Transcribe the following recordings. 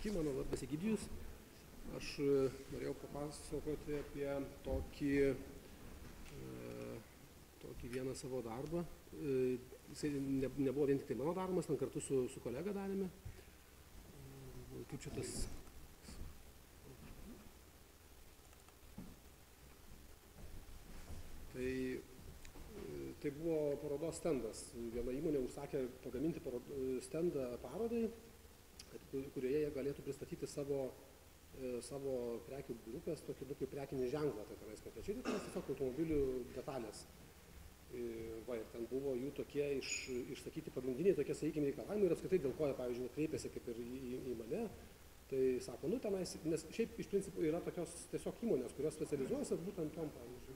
Sveiki, mano vardas Egidijus. Aš norėjau papasakoti apie tokį vieną savo darbą. Jisai nebuvo vien tik tai mano darbas, ten kartu su kolega darėme. Kaip čia tas... Tai buvo parodos stendas. Viena įmonė užsakė pagaminti stendą parodai, kurioje jie galėtų pristatyti savo prekių grupės, tokį kaip prekinį ženklą, tai tenais konkrečiai, tai tiesiog automobilių detalės. Ir ten buvo jų tokie išsakyti pagrindiniai tokie, sakykime, reikalavimai ir apskritai dėl ko jie, pavyzdžiui, kreipėsi kaip ir į mane. Tai sako, tenais, nes šiaip iš principo yra tokios tiesiog įmonės, kurios specializuojasi būtent tom, pavyzdžiui.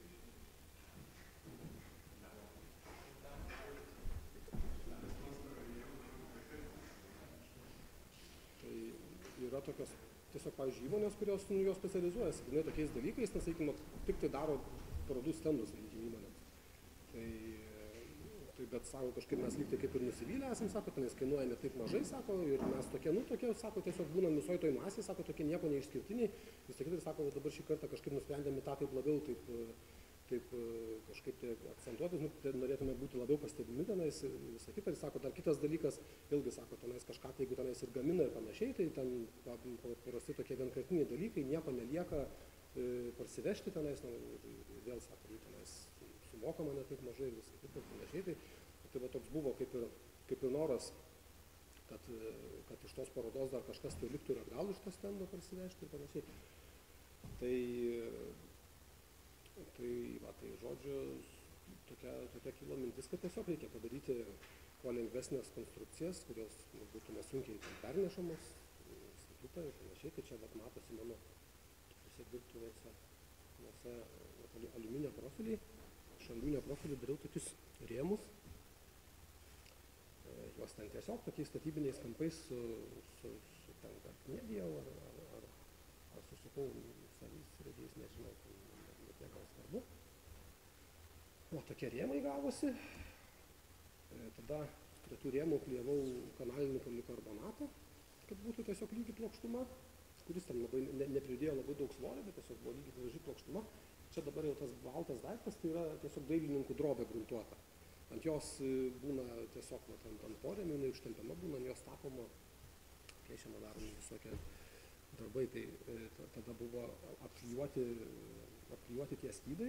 Yra tokios tiesiog, pavyzdžiui, įmonės, kurios jos specializuojasi tokiais dalykais, nes, sakykime, tik tai daro parodų stendus įmonėms. Bet, sako, kažkaip mes lyg tai kaip ir nusivylę esam, sako, tenais kainuoja ne taip mažai, sako, ir mes tokie, sako, tiesiog būnam visoj toj masėje, sako, tokie nieko neišskirtiniai. Vis tik tai, sako, dabar šį kartą kažkaip nusprendėme tą taip labiau, taip kažkaip tai akcentuotis, norėtume būti labiau pastebimi tenais ir visą kitą. Ir sako, dar kitas dalykas, vėlgi sako, tenais kažką, jeigu tenais ir gamina ir panašiai, tai ten prastai tokie vienkartiniai dalykai, nieko nelieka parsivežti tenais, ir vėl, sako, tenais sumokama ne taip mažai ir visą kitą ir panašiai. Tai va toks buvo kaip ir noras, kad iš tos parodos dar kažkas tai liktų ir atgal iš to stendo parsivežti ir panašiai. Tai žodžiu, tokia kilo mintis, kad tiesiog reikia padaryti kuo lengvesnės konstrukcijas, kurios būtų nesunkiai pernešamos, statyta ir panašiai. Tai čia matosi mano dirbtuvėse aliuminio profiliai. Aš aliuminio profilį dariau tokius rėmus. Juos ten tiesiog tokiais statybiniais kampais ten nedėjau ar susukau savais rėdėjais, nežinau, net gal svarbu. O tokie rėmai gavosi. Tada prie tų rėmų klijavau kanalinį polikarbonatą, kad būtų tiesiog lygi plokštuma, kuris ten labai nepridėjo labai daug svorio, bet tiesiog buvo lygi graži plokštuma. Čia dabar jau tas baltas daiktas, tai yra tiesiog dailininkų drobė gruntuota. Ant jos būna tiesiog ant porėmių, jinai užtempiama būna, ant jos tapoma, piešiama daromi visokie darbai, tai tada buvo apklijuoti tie skydai.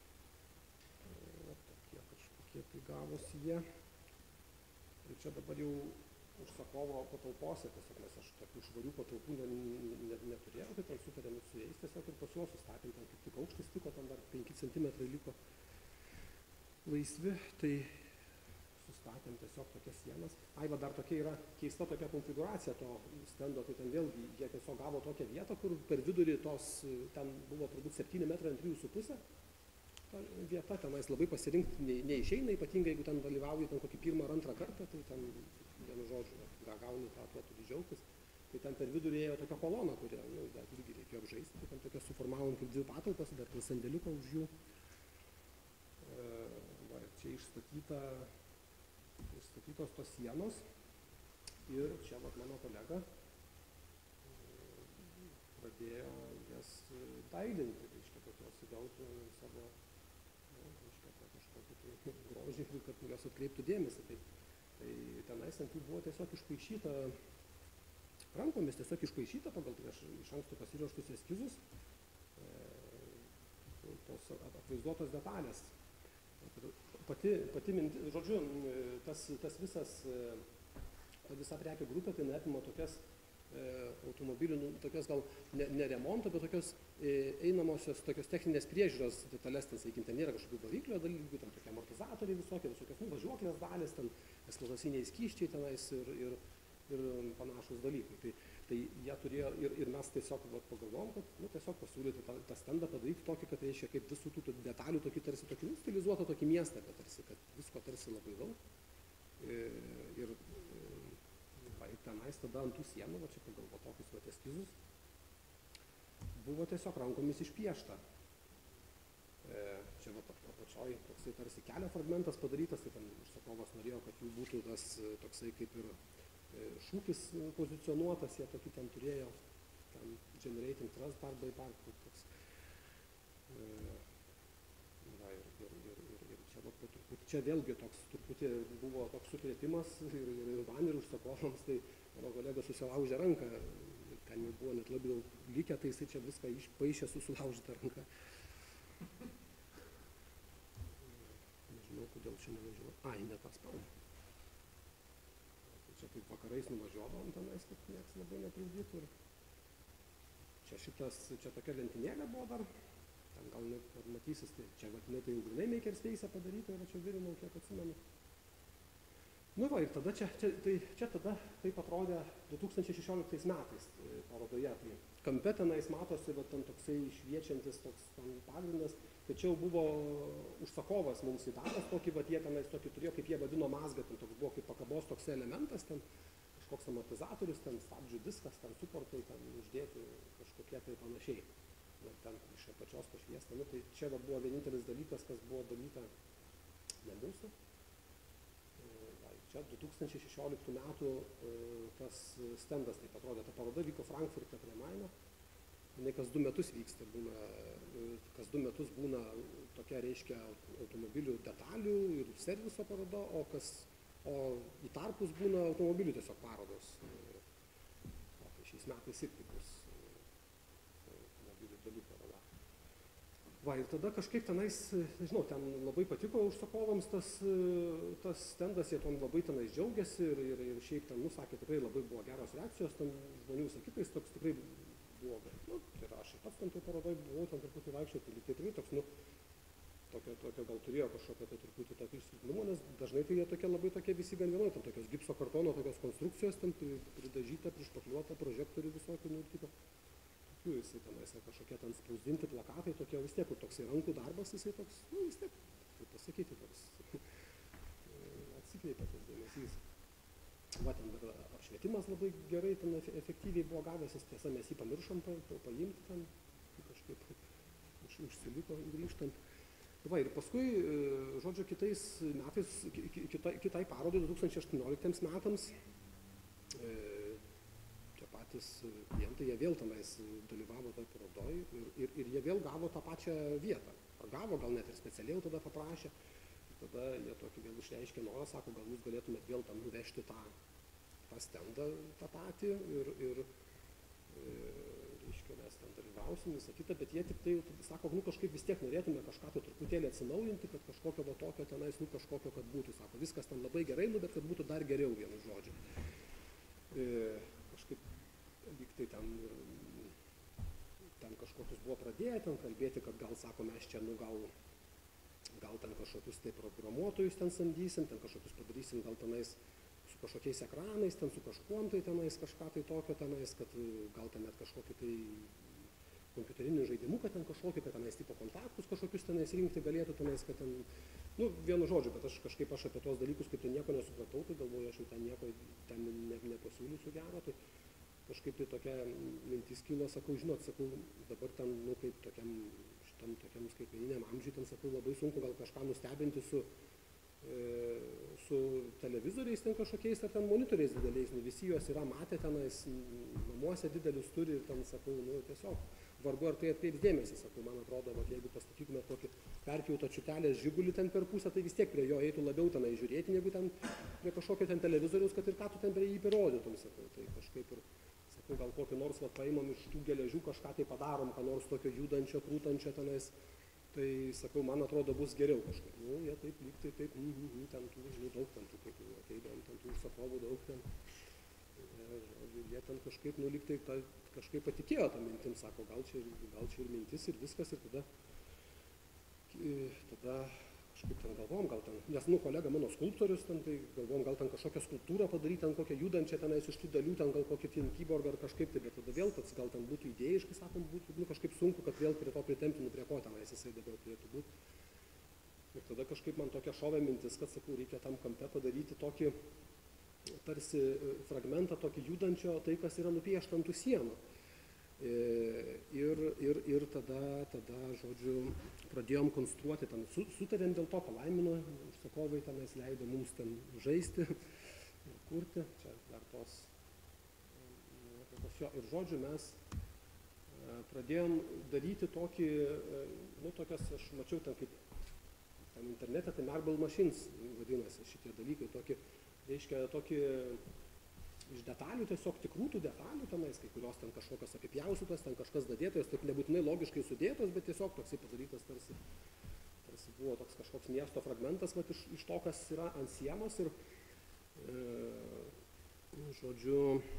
Tokie kažkokie tai gavosi jie. Ir čia dabar jau užsakovo patalpose, tiesiog, nes aš tokių švarių patalpų neturėjau, tai ten sutarėm su jais tiesiog ir pas juos sustatėm, ten kaip tik aukštis tiko, ten dar 5 cm liko laisvi, tai sustatėm tiesiog tokias sienas. Dar tokia yra keista tokia konfiguracija to stendo, tai ten vėlgi jie tiesiog gavo tokią vietą, kur per vidurį ten buvo turbūt 7 metrai ant 3,5. Ta vieta tenais labai pasirinkti neišeina, ypatingai jeigu ten dalyvauji ten kokį 1 ar 2 kartą, tai ten, vienu žodžiu, gauni tą turi džiaugtis. Tai ten per vidurį ėjo tokia kolona, kurią irgi reikėjo apžaisti, tai ten tokia suformavom kaip 2 patalpas, dar ten sandėliuką už jų. Čia išstatytos tos sienos ir čia mano kolega pradėjo jas dailinti, kad jos įgautų savo kažkokį grožį ir kad jos atkreiptų dėmesį. Tai tenais ant jų buvo tiesiog išpaišyta, rankomis tiesiog išpaišyta pagal iš anksto pasiruoštus eskizus, tos atvaizduotos detalės. Pati mintis, žodžiu, visa prekių grupė tai apima tokias automobilių, tokias gal ne remonto, bet tokios einamosios, tokios techninės priežiūros detalės, ten, sakykime, ten nėra kažkokių variklio dalykų, ten tokie amortizatoriai visokios važiuoklės dalys, ten eksploataciniai skysčiai tenais ir panašus dalykai. Tai jie turėjo ir mes tiesiog pagalvojom, kad tiesiog pasiūlyti tą stendą padaryti tokį, kad reiškia kaip visų tų detalių tokį tarsi tokį stilizuotą tokį miestą, kad visko tarsi labai daug. Ir tenais tada ant tų sienų, čia pagalvo tokius eskizus, buvo tiesiog rankomis išpiešta. Čia apačioj toksai tarsi kelio fragmentas padarytas, tai ten užsakovas norėjo, kad jų būtų tas toksai kaip ir šūkis pozicionuotas, jie tokį ten turėjo, ten generating trust part by part, toks. Va, ir čia, va, čia vėlgi toks truputį buvo toks sukrėtimas ir man ir užsakovams, tai mano kolega susilaužė ranką, ten jau buvo net labai daug likę, tai jisai čia viską išpaišė su sulaužyta ranka. Nežinau, kodėl čia nevažiuoju. Ai, ne tas spaudė. Čia taip vakarais nuvažiuodavom tenais, kad nieks labai netrukdytų. Ir čia tokia lentynėlė buvo dar, ten gal net matysis, tai čia vadinai tai jau grynai Makerspace padaryta, ir čia virinau, kiek atsimenu. Nu va, ir tada čia tada taip atrodė 2016 metais parodoje. Tai kampe tenais matosi, va, ten toksai šviečiantis toks pagrindas, tai čia jau buvo užsakovas mums įdavęs tokį, va, jie tenais tokį turėjo, kaip jie vadino mazgą, ten toks buvo kaip pakabos toks elementas, ten kažkoks amortizatorius, ten stabdžių diskas, ten suportai, ten uždėti kažkokie tai panašiai. Ten iš apačios pašviesta. Nu, tai čia va, buvo vienintelis dalykas, kas buvo dalyta ne mūsų. Čia 2016 metų tas stendas taip atrodė, ta paroda vyko Frankfurte prie Maino. Jinai kas 2 metus vyksta, kas 2 metus būna tokia, reiškia, automobilių detalių ir serviso paroda, o į tarpus būna automobilių tiesiog parodos. Tai šiais metais irgi bus automobilių dalių paroda. Va, ir tada kažkaip tenais, nežinau, ten labai patiko užsakovams tas stendas, jie tom labai tenais džiaugiasi ir šiaip ten, nu, sakė, tikrai labai buvo geros reakcijos, ten žmonių sakytais, toks tikrai buvo, nu, tai aš ir pats ten toj parodoj buvau, ten truputį vaikščioti, lyg tai tikrai toks, nu, tokio gal turėjo kažkokio tai truputį tokio išsilpnumo, nes dažnai tai jie tokie labai tokie visi gan vienoj, ten tokios gipso kartono, tokios konstrukcijos, ten pridažyta, prišpakliuota, prožektorių visokių, nu, ir tipo. Jisai tenais kažkokie ten spausdinti plakatai, tokie vis tiek, kur toksai rankų darbas, jisai toks, nu vis tiek, kaip pasakyti, toks atsikreipia tas dėmesys. Va, ten dar apšvietimas labai gerai, ten efektyviai buvo gavęs, tiesa, mes jį pamiršom paimti ten, kažkaip užsiliko grįžtant. Va, ir paskui, žodžiu, kitais metais, kitai parodai 2018 metams, klientai, jie vėl tenais dalyvavo toj parodoj ir jie vėl gavo tą pačią vietą. Gavo, gal net ir specialiai tada paprašė. Tada jie tokį vėl išreiškė norą, sako, gal jūs galėtumėt vėl tam nuvežti tą stendą tą patį ir reiškia, mes ten dalyvausim, visą kitą, bet jie tik tai, sako, nu kažkaip vis tiek norėtume kažką tai truputėlį atsinaujinti, kad kažkokio va tokio tenais, nu kažkokio, kad būtų, sako, viskas ten labai gerai, nu bet kad būtų dar geriau, vienu žodžiu. Kažkaip lyg tai ten kažkokius buvo pradėję ten kalbėti, kad gal, sako, mes čia, nu gal ten kažkokius tai programuotojus ten samdysim, ten kažkokius padarysim, gal tenais su kažkokiais ekranais, ten su kažkuom tai tenais kažką tai tokio tenais, kad gal ten net kažkokį tai kompiuterinių žaidimų, kad ten kažkokį, kad tenais tipo kontaktus kažkokius tenais rinkti galėtų tenais, kad ten, nu, vienu žodžiu, bet aš kažkaip apie tuos dalykus, kaip tai nieko nesupratau, tai galvoju, aš jau ten nieko ten nepasiūlysiu gero, tai kažkaip tai tokia mintis kilo, sakau, žinot, sakau, dabar ten, nu, kaip tokiam skaitmeniniam amžiui, ten, sakau, labai sunku gal kažką nustebinti su televizoriais ten kažkokiais ar ten monitoriais dideliais, nu, visi juos yra matę tenais, namuose didelius turi ir ten, sakau, nu, tiesiog vargu ar tai atkreips dėmesį, sakau, man atrodo, va, jeigu pastatytume tokį perpjautą čiutelės žigulį ten per pusę, tai vis tiek prie jo eitų labiau tenai žiūrėti, negu ten prie kažkokio ten televizoriaus, kad ir ką tu ten prie jį parodytum, sakau, tai kažkaip ir gal kokį nors va, paimam iš tų geležių, kažką tai padarom, ką nors tokio judančio, krūtančio tenais, tai, sakau, man atrodo, bus geriau kažkaip. Nu, jie taip, lyg tai taip, ten tų, žinai, daug ten tų, kaip ateidavom, ten tų užsakovų daug ten. Jie ten kažkaip, nu, lyg tai kažkaip patikėjo tą mintim, sako, gal čia ir mintis ir viskas, ir tada kažkaip ten galvom, gal ten, nes, nu, kolega mano skulptorius ten, tai galvom, gal ten kažkokią skulptūrą padaryti, ten kokią judančią tenais iš tų dalių, ten gal kokį tin keyboard ar kažkaip, tai, bet tada vėl pats gal ten būtų idėjiškai, sakom, būtų, nu, kažkaip sunku, kad vėl prie to pritempti, nu, prie ko tenais jisai dabar turėtų būti. Ir tada kažkaip man tokia šovė mintis, kad, sakau, reikia tam kampe padaryti tokį, tarsi fragmentą tokį judančio, tai, kas yra nupiešta ant tų sienų. Ir tada, žodžiu, pradėjom konstruoti, ten sutarėm dėl to, palaimino, užsakovai tenais leido mums ten žaisti, ir kurti. Čia dar tos jo. Ir žodžiu, mes pradėjom daryti tokį, nu, tokias, aš mačiau ten kaip tam internete, tai marble machines vadinasi šitie dalykai, tokį, reiškia, tokį iš detalių, tiesiog tikrų tų detalių tenais, kai kurios ten kažkokios apipjaustytos, ten kažkas dadėtos, taip nebūtinai logiškai sudėtos, bet tiesiog toksai padarytas tarsi buvo toks kažkoks miesto fragmentas, vat, iš to, kas yra ant sienos ir, žodžiu,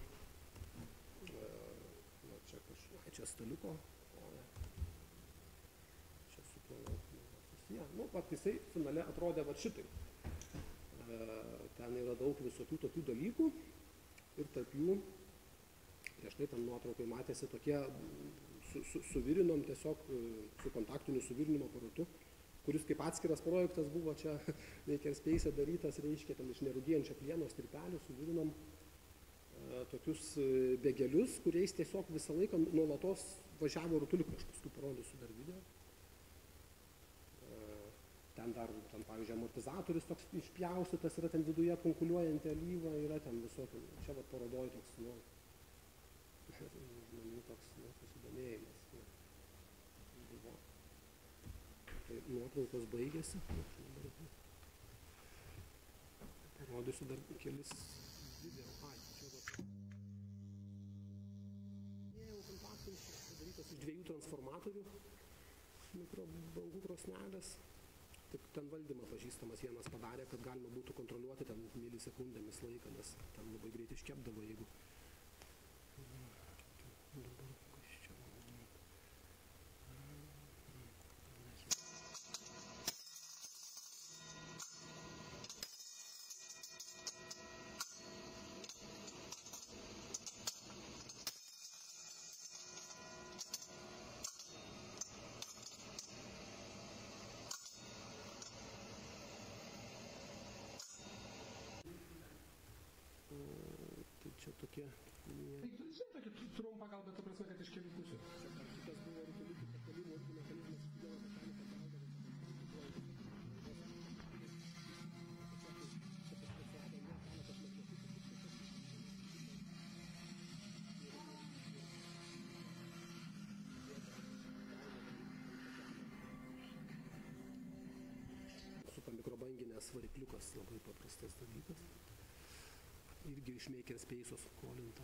čia staliuko, o ne, čia su tuo susiję. Nu, pat jisai finale atrodė va šitai. Ten yra daug visokių tokių dalykų ir tarp jų, prieš tai tam nuotraukai matėsi tokie, suvirinom tiesiog, su kontaktiniu suvirinimo aparatu, kuris kaip atskiras projektas buvo čia Makerspace darytas, reiškia, ten iš nerūdijančio plieno strypelių suvirinom tokius bėgelius, kuriais tiesiog visą laiką nuolatos važiavo rutuliukai, aš paskui parodysiu dar video. Ten dar, pavyzdžiui, amortizatorius toks išpjaustytas, yra ten viduje konkuliuojanti alyva, yra ten visokių, čia va parodoj toks, nu, žmonių toks, nu, susidomėjimas. Buvo. Tai nuotraukos baigėsi. Parodysiu dar kelis video. Čia va. Kontaktas padarytas iš 2 transformatorių, mikrobangų krosnelės. Tik ten valdymą pažįstamas vienas padarė, kad galima būtų kontroliuoti ten milisekundėmis laiką, nes ten labai greit iškepdavo, jeigu... Dabar kas čia... Tai čia tokie... Žinai, tokia trumpa gal, bet ta prasme, kad iš kelių pusių. Čia kitas buvo rutuliukų pakalimo irgi mechanizmas, sudėlą mechanika gaudavo. Super mikrobanginės varikliukas, labai paprastas dalykas. Irgi iš Makerspace'o skolinta.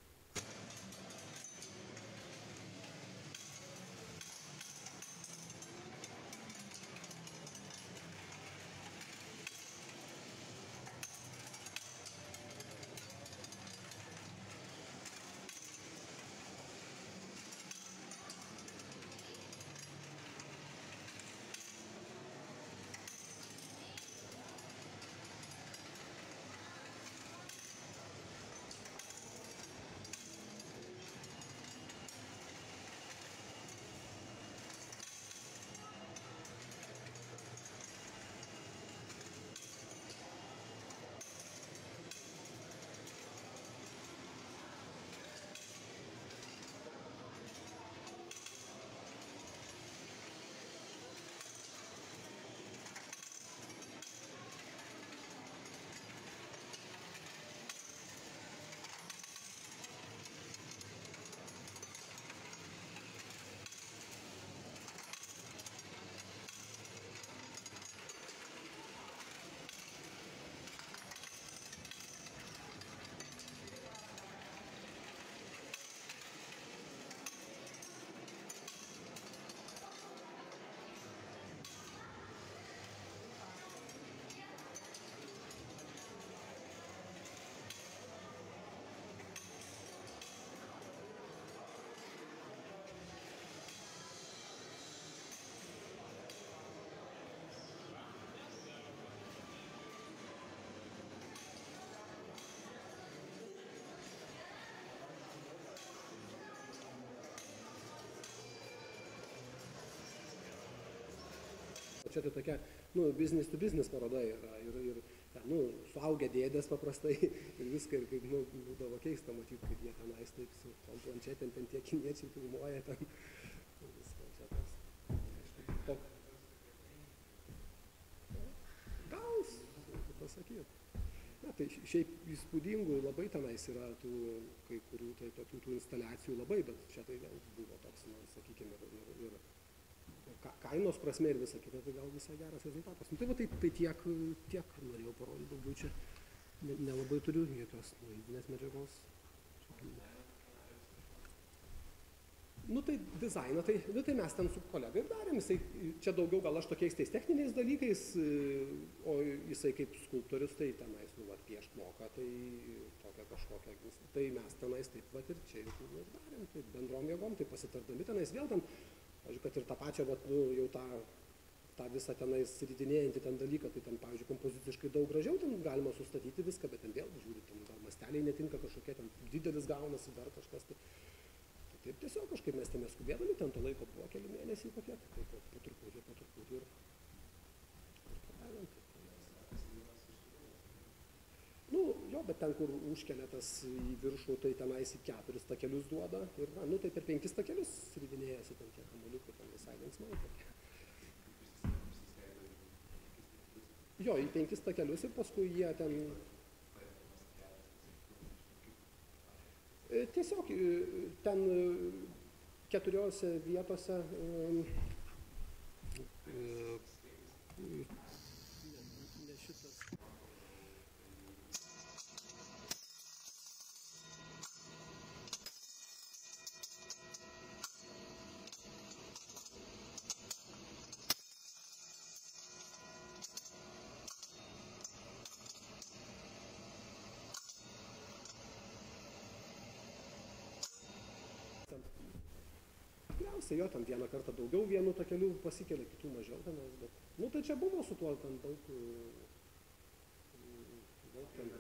Čia tai tokia, nu, business to business paroda yra ir nu, suaugę dėdės paprastai ir viską, ir kaip, nu, būdavo keista matyti, kaip jie tenais taip su tom planšetėm, ten tie kiniečiai filmuoja, ten viską čia tas. Gal, kaip pasakyti. Na, Tai šiaip įspūdingų labai tenais yra tų kai kurių tai tokių tų instaliacijų labai, bet čia tai vėl buvo toks, na, sakykime, ir kainos prasme ir visa kita, tai gal visai geras rezultatas. Nu, tai va, tai tiek norėjau parodyti, daugiau čia nelabai turiu jokios nueidinės medžiagos. Nu tai dizainą, tai mes ten su kolega ir darėm, jisai čia daugiau gal aš tokiais tais techniniais dalykais, o jisai kaip skulptorius, tai tenais, nu, vat, piešt moka, tai tokia kažkokia, tai mes tenais taip vat ir čia ir darėm, tai bendrom jėgom, tai pasitardami tenais vėl ten, pavyzdžiui, kad ir tą pačią, vat, nu, jau tą visą tenais ridinėjantį ten dalyką, tai ten, pavyzdžiui, kompoziciškai daug gražiau, ten galima sustatyti viską, bet ten vėl, žiūri, ten gal masteliai netinka kažkokie, ten didelis gaunasi dar kažkas, tai taip tiesiog kažkaip mes ten neskubėdami, ten to laiko buvo keli mėnesiai kokie, tai po truputį ir padarėm. Nu, jo, bet ten, kur užkelia tas į viršų, tai tenais į 4 takelius duoda ir, nu, tai per 5 takelius ridinėjasi ten tie kamuoliukai, ten visai linksmai. Jo, į 5 takelius ir paskui jie ten... Tiesiog ten 4 vietose ne šitas. Tikriausiai jo, ten vieną kartą daugiau vienų takelių pasikelia, kitų mažiau tenais, bet... Nu, tai čia buvo su tuo ten daug ten...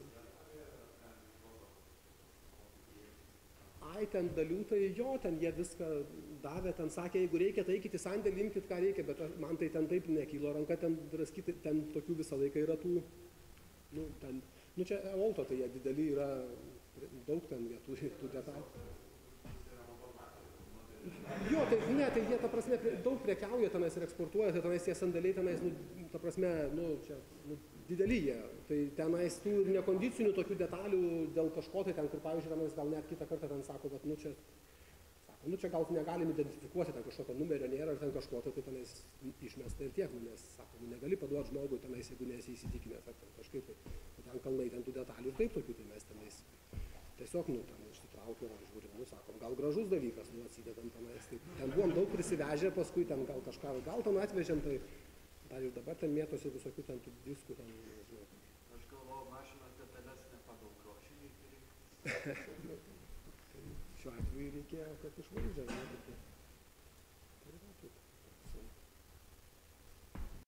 Ai, ten dalių, tai jo, ten jie viską davė, ten sakė, jeigu reikia, tai eikit į sandėlį, imkit, ką reikia, bet man tai ten taip nekylo ranka, ten draskyti, ten tokių visą laiką yra tų... Nu, ten... Nu, čia Olto, tai jie dideli yra, daug ten jie turi tų detalių. Jo, tai ne, tai jie, ta prasme, daug prekiauja tenais ir eksportuoja, tai tenais tie sandėliai tenais, nu, ta prasme, nu, čia, nu, dideli jie. Tai tenais tų ir nekondicinių tokių detalių dėl kažko, tai ten, kur, pavyzdžiui, tenais gal net kitą kartą ten sako, kad, nu, čia gal negalim identifikuoti, ten kažkokio numerio nėra, ar ten kažko, tai tenais išmesta ir tiek, nes, sako, nu, negali paduoti žmogui tenais, jeigu nesi įsitikinęs, ar ten kažkaip, tai ten kalnai, ten tų detalių ir taip tokių, tai mes tenais tiesiog, nu, ten išsitraukiu, žiūrim, nu, sakom, gal gražus dalykas, nu, atsidedam tenais, tai ten buvom daug prisivežę, paskui ten gal kažką, gal ten atvežėm, tai dar ir dabar ten mėtosi visokių ten tų diskų, ten, nežinau. Aš galvoju, mašinos detalės ne pagal grošį reikia. Šiuo atveju reikėjo, kad išvažiuoja,